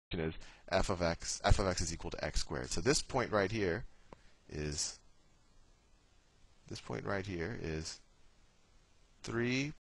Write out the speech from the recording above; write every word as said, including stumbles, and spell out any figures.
is f of x, f of x is equal to x squared. So this point right here is, this point right here is three